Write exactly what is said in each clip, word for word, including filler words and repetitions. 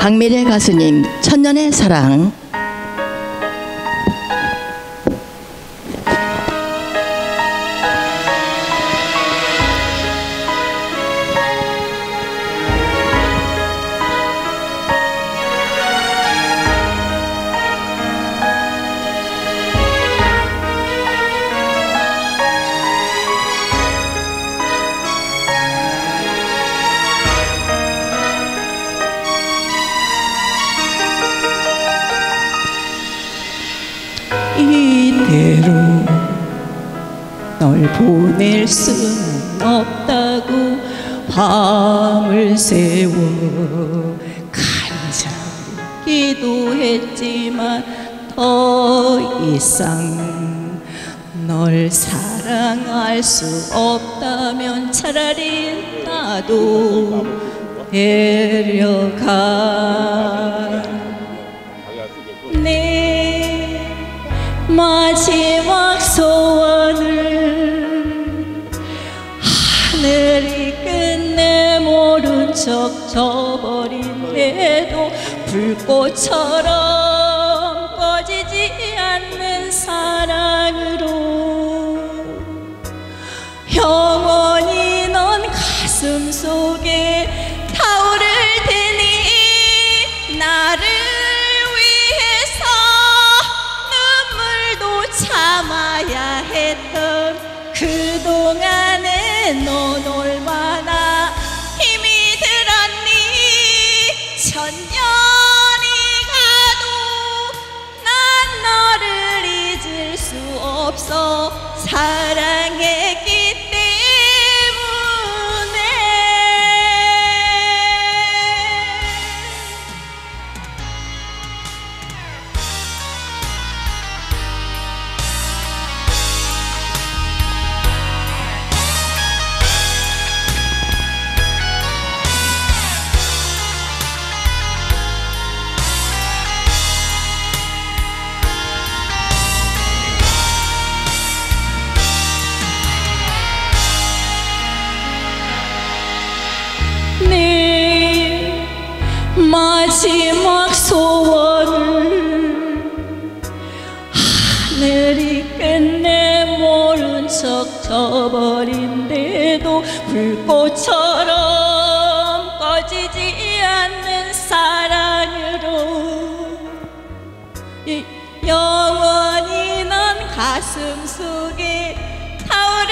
박미래 가수님 천년의 사랑. 이대로 널 보낼 수는 없다고 밤을 새워 간절히 기도했지만 더 이상 널 사랑할 수 없다면 차라리 나도 데려가. 내 마지막 소원을 하늘이 끝내 모른 척 져버린데도 불꽃처럼 꺼지지 않는 사랑으로 영원히 넌 가슴 속에 타오를 테니 나를 참아야 했던 그동안에 넌 얼마나 힘이 들었니. 천년이 가도 난 너를 잊을 수 없어 사랑했기 때문에. 내 마지막 소원을 하늘이 끝내 모른 척 져버린데도 불꽃처럼 꺼지지 않는 사랑으로 영원히 넌 가슴 속에 타오를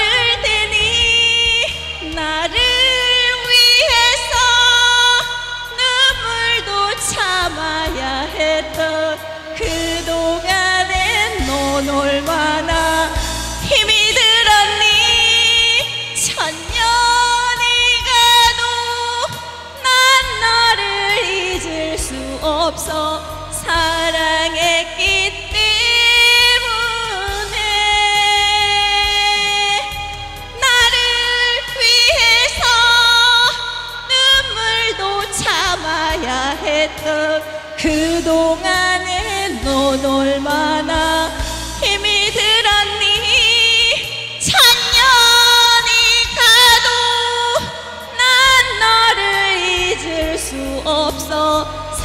테니 나를 참아야 했던 그동안에 넌 얼마나 힘이 들었니. 천년이 가도 난 너를 잊을 수 없어 사랑했기 때문에. 나를 위해서 눈물도 참아야 했던 그동안에 넌 얼마나 힘이 들었니. 천년이 가도 난 너를 잊을 수 없어